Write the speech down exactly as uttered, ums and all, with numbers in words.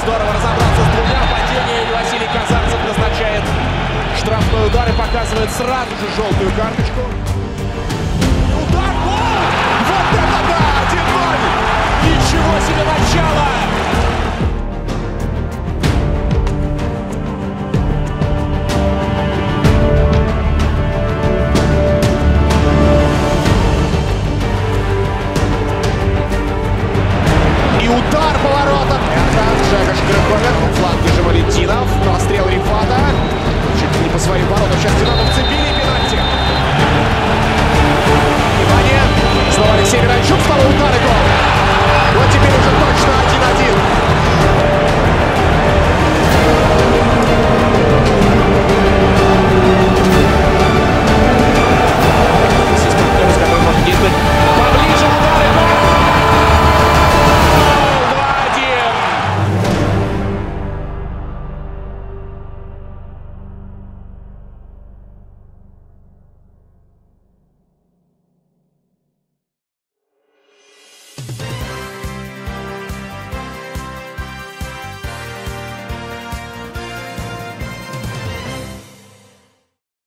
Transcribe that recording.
здорово разобрался с двумя. Падение, и Василий Казанцев назначает штрафной удар и показывает сразу же желтую карточку. Удар! Гол! Вот это да! один ноль! Ничего себе начало! И удар поворотом. Это Жека Шкрыковин. Фланге же Валентинов. Прострел Рифата. Чуть не по своим воротам. Сейчас Динамо вцепили.